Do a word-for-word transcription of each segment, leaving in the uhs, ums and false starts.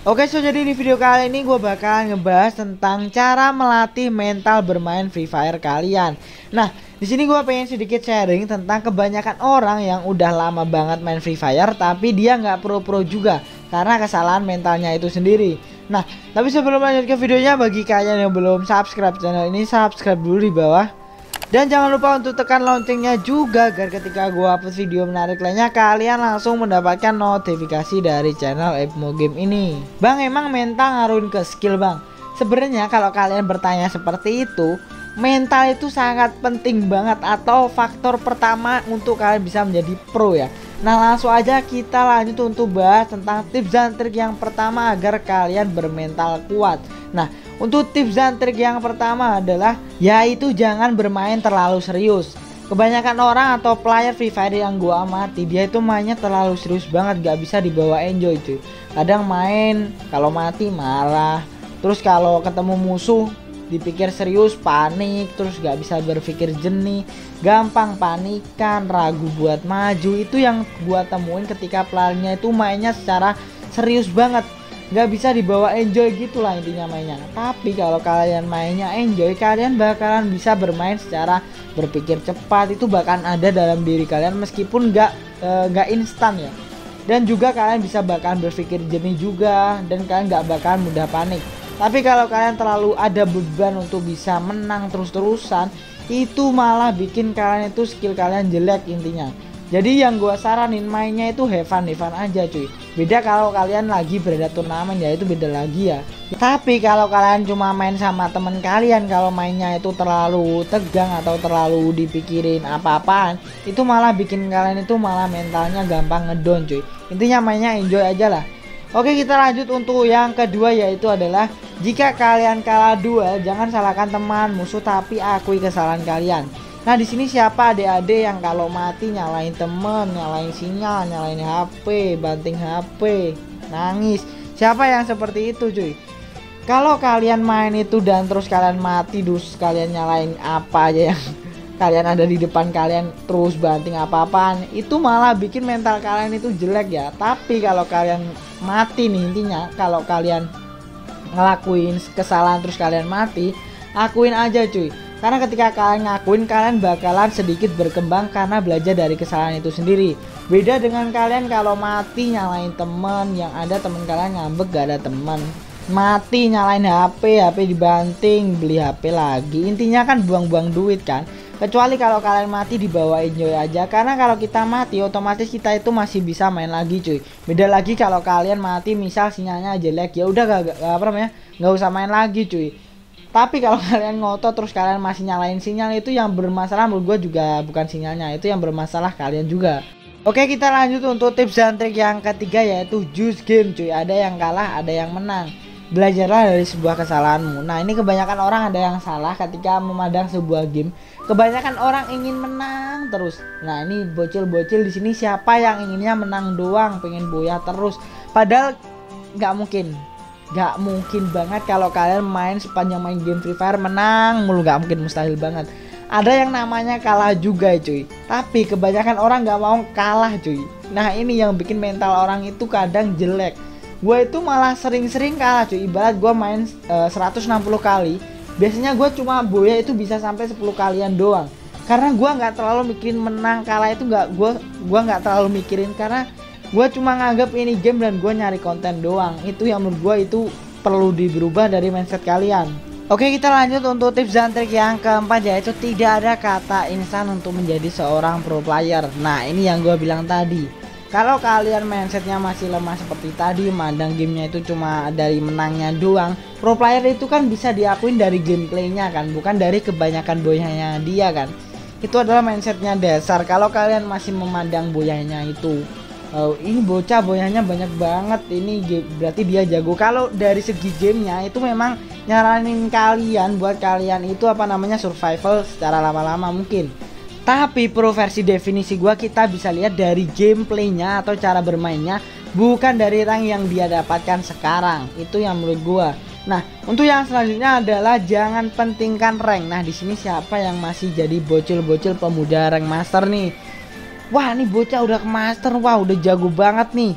Oke, so jadi di video kali ini gue bakal ngebahas tentang cara melatih mental bermain Free Fire kalian. Nah, di sini gue pengen sedikit sharing tentang kebanyakan orang yang udah lama banget main Free Fire tapi dia nggak pro-pro juga karena kesalahan mentalnya itu sendiri. Nah, tapi sebelum lanjut ke videonya, bagi kalian yang belum subscribe channel ini, subscribe dulu di bawah. Dan jangan lupa untuk tekan loncengnya juga agar ketika gua upload video menarik lainnya kalian langsung mendapatkan notifikasi dari channel Epmo Game ini. Bang, emang mental ngaruhin ke skill bang? Sebenarnya kalau kalian bertanya seperti itu, mental itu sangat penting banget atau faktor pertama untuk kalian bisa menjadi pro ya. Nah, langsung aja kita lanjut untuk bahas tentang tips dan trik yang pertama agar kalian bermental kuat. Nah, untuk tips dan trik yang pertama adalah yaitu jangan bermain terlalu serius. Kebanyakan orang atau player Free Fire yang gua amati, dia itu mainnya terlalu serius banget, gak bisa dibawa enjoy cuy. Kadang main kalau mati marah, terus kalau ketemu musuh dipikir serius panik, terus gak bisa berpikir jernih, gampang panikan, ragu buat maju. Itu yang gua temuin ketika playernya itu mainnya secara serius banget, gak bisa dibawa enjoy gitulah intinya mainnya. Tapi kalau kalian mainnya enjoy, kalian bakalan bisa bermain secara berpikir cepat. Itu bahkan ada dalam diri kalian meskipun gak e, gak instan ya. Dan juga kalian bisa bakalan berpikir jernih juga, dan kalian gak bakalan mudah panik. Tapi kalau kalian terlalu ada beban untuk bisa menang terus-terusan, itu malah bikin kalian itu skill kalian jelek intinya. Jadi yang gua saranin mainnya itu have fun, have fun aja cuy. Beda kalau kalian lagi berada turnamen, ya itu beda lagi ya. Tapi kalau kalian cuma main sama temen kalian, kalau mainnya itu terlalu tegang atau terlalu dipikirin apa-apaan, itu malah bikin kalian itu malah mentalnya gampang ngedown cuy. Intinya mainnya enjoy aja lah. Oke, kita lanjut untuk yang kedua, yaitu adalah jika kalian kalah duel, jangan salahkan teman musuh tapi akui kesalahan kalian. Nah, di sini siapa adik-adik yang kalau mati nyalain temen, nyalain sinyal, nyalain H P, banting H P, nangis? Siapa yang seperti itu cuy? Kalau kalian main itu dan terus kalian mati, terus kalian nyalain apa aja yang kalian ada di depan kalian, terus banting apa-apaan, itu malah bikin mental kalian itu jelek ya. Tapi kalau kalian mati nih, intinya kalau kalian ngelakuin kesalahan terus kalian mati, akuin aja cuy. Karena ketika kalian ngakuin, kalian bakalan sedikit berkembang karena belajar dari kesalahan itu sendiri. Beda dengan kalian kalau mati nyalain temen, yang ada temen kalian ngambek gak ada temen, mati nyalain H P, H P dibanting, beli H P lagi, intinya kan buang-buang duit kan. Kecuali kalau kalian mati dibawa enjoy aja, karena kalau kita mati otomatis kita itu masih bisa main lagi cuy. Beda lagi kalau kalian mati misal sinyalnya jelek, ya udah gak, gak, gak apa namanya nggak usah main lagi cuy. Tapi kalau kalian ngotot terus kalian masih nyalain sinyal, itu yang bermasalah menurut gue juga bukan sinyalnya, itu yang bermasalah kalian juga. Oke, kita lanjut untuk tips dan trik yang ketiga, yaitu juice game cuy. Ada yang kalah, ada yang menang. Belajarlah dari sebuah kesalahanmu. Nah, ini kebanyakan orang ada yang salah ketika memandang sebuah game. Kebanyakan orang ingin menang terus. Nah, ini bocil-bocil di sini siapa yang inginnya menang doang, pengen boya terus. Padahal nggak mungkin, nggak mungkin banget kalau kalian main sepanjang main game Free Fire menang mulu, nggak mungkin, mustahil banget. Ada yang namanya kalah juga cuy. Tapi kebanyakan orang nggak mau kalah cuy. Nah, ini yang bikin mental orang itu kadang jelek. Gue itu malah sering-sering kalah cuy. Ibarat gue main uh, seratus enam puluh kali, biasanya gue cuma boya itu bisa sampai sepuluh kalian doang. Karena gue nggak terlalu mikirin menang kalah, itu nggak gue gue nggak terlalu mikirin, karena gue cuma nganggap ini game dan gue nyari konten doang. Itu yang menurut gue itu perlu dirubah dari mindset kalian. Oke, kita lanjut untuk tips dan trik yang keempat, yaitu tidak ada kata instan untuk menjadi seorang pro player. Nah, ini yang gue bilang tadi. Kalau kalian mindsetnya masih lemah seperti tadi, mandang gamenya itu cuma dari menangnya doang, pro player itu kan bisa diakuin dari gameplaynya kan, bukan dari kebanyakan boyanya dia kan. Itu adalah mindsetnya dasar. Kalau kalian masih memandang boyanya itu, oh, ini bocah boyanya banyak banget, ini berarti dia jago. Kalau dari segi gamenya itu memang nyaranin kalian buat kalian itu apa namanya survival secara lama-lama mungkin. Tapi pro versi definisi gua, kita bisa lihat dari gameplaynya atau cara bermainnya, bukan dari rank yang dia dapatkan sekarang. Itu yang menurut gua. Nah, untuk yang selanjutnya adalah jangan pentingkan rank. Nah, di sini siapa yang masih jadi bocil-bocil pemuda rank master nih? Wah, ini bocah udah ke master, wah udah jago banget nih.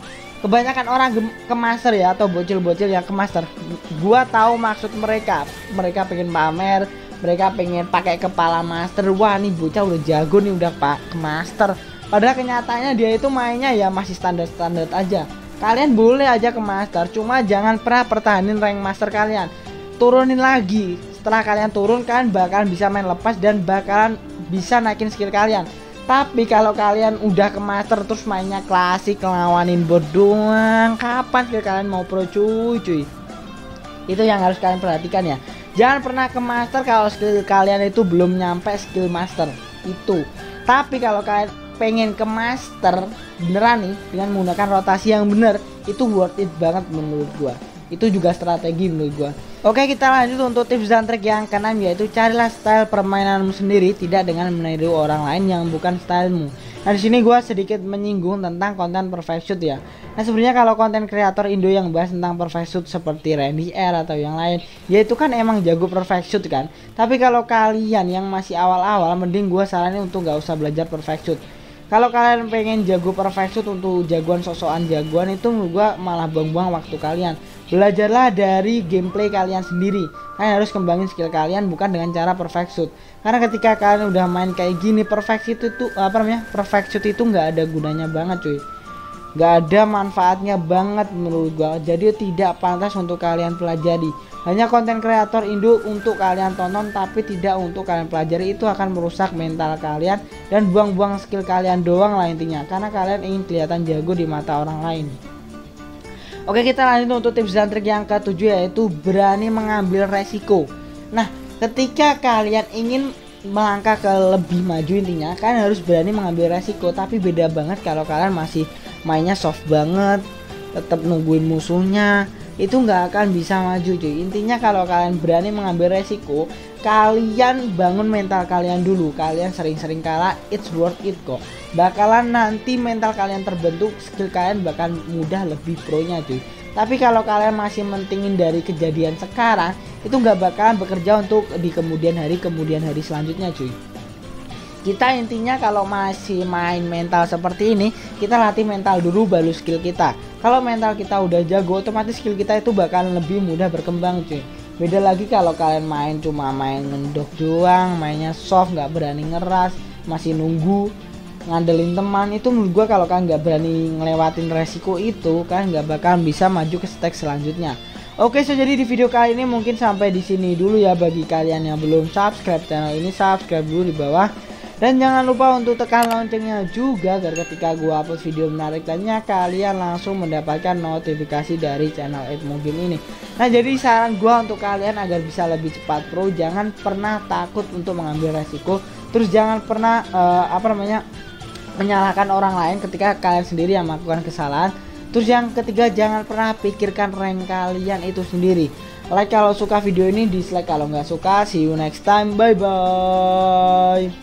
kebanyakan orang ke master ya, atau bocil-bocil yang ke master, gua tahu maksud mereka. Mereka pengen pamer, mereka pengen pakai kepala master. Wah, nih bocah udah jago nih, udah pak ke master. Padahal kenyataannya dia itu mainnya ya masih standar-standar aja. Kalian boleh aja ke master, cuma jangan pernah pertahanin rank master kalian. Turunin lagi. Setelah kalian turun, kan bakalan bisa main lepas dan bakalan bisa naikin skill kalian. Tapi kalau kalian udah ke master terus mainnya klasik, ngelawanin bot doang, kapan skill kalian mau pro cuy cuy? Itu yang harus kalian perhatikan ya. Jangan pernah ke master kalau skill kalian itu belum nyampe skill master itu. Tapi kalau kalian pengen ke master beneran nih dengan menggunakan rotasi yang bener, itu worth it banget menurut gua. Itu juga strategi menurut gua. Oke, kita lanjut untuk tips dan trik yang keenam, yaitu carilah style permainanmu sendiri, tidak dengan meniru orang lain yang bukan stylemu. Nah, di sini gua sedikit menyinggung tentang konten perfect shoot ya. Nah, sebenarnya kalau konten kreator Indo yang bahas tentang perfect shoot seperti Randy R atau yang lain, ya itu kan emang jago perfect shoot kan. Tapi kalau kalian yang masih awal-awal, mending gua saranin untuk nggak usah belajar perfect shoot. Kalau kalian pengen jago perfect shoot untuk jagoan sosokan jagoan, itu menurut gua malah buang-buang waktu kalian. Belajarlah dari gameplay kalian sendiri. Kalian harus kembangin skill kalian bukan dengan cara perfect shoot. Karena ketika kalian udah main kayak gini, perfect shoot itu apa namanya? Perfect shoot itu nggak ada gunanya banget cuy. Nggak ada manfaatnya banget menurut gua. Jadi tidak pantas untuk kalian pelajari. Hanya konten kreator Indo untuk kalian tonton, tapi tidak untuk kalian pelajari. Itu akan merusak mental kalian dan buang-buang skill kalian doang lah intinya. Karena kalian ingin kelihatan jago di mata orang lain. Oke, kita lanjut untuk tips dan trik yang ketujuh, yaitu berani mengambil resiko. Nah, ketika kalian ingin melangkah ke lebih maju, intinya kalian harus berani mengambil resiko. Tapi beda banget kalau kalian masih mainnya soft banget, tetap nungguin musuhnya, itu nggak akan bisa maju cuy. Intinya kalau kalian berani mengambil resiko, kalian bangun mental kalian dulu. Kalian sering-sering kalah, it's worth it kok. Bakalan nanti mental kalian terbentuk, skill kalian bakal mudah lebih pro nya cuy. Tapi kalau kalian masih mentingin dari kejadian sekarang, itu nggak bakalan bekerja untuk di kemudian hari kemudian hari selanjutnya cuy. Kita intinya kalau masih main mental seperti ini, kita latih mental dulu baru skill kita. Kalau mental kita udah jago, otomatis skill kita itu bakalan lebih mudah berkembang cuy. Beda lagi kalau kalian main cuma main ngendok doang, mainnya soft, nggak berani ngeras, masih nunggu, ngandelin teman. Itu menurut gua kalau kalian nggak berani ngelewatin resiko itu, kan nggak bakalan bisa maju ke stage selanjutnya. Oke, so jadi di video kali ini mungkin sampai di sini dulu ya. Bagi kalian yang belum subscribe channel ini, subscribe dulu di bawah. Dan jangan lupa untuk tekan loncengnya juga agar ketika gua upload video menarik lainnya, kalian langsung mendapatkan notifikasi dari channel Edmo Game ini. Nah, jadi saran gua untuk kalian agar bisa lebih cepat pro, jangan pernah takut untuk mengambil resiko. Terus jangan pernah uh, apa namanya menyalahkan orang lain ketika kalian sendiri yang melakukan kesalahan. Terus yang ketiga, jangan pernah pikirkan rank kalian itu sendiri. Like kalau suka video ini, dislike kalau nggak suka. See you next time, bye bye.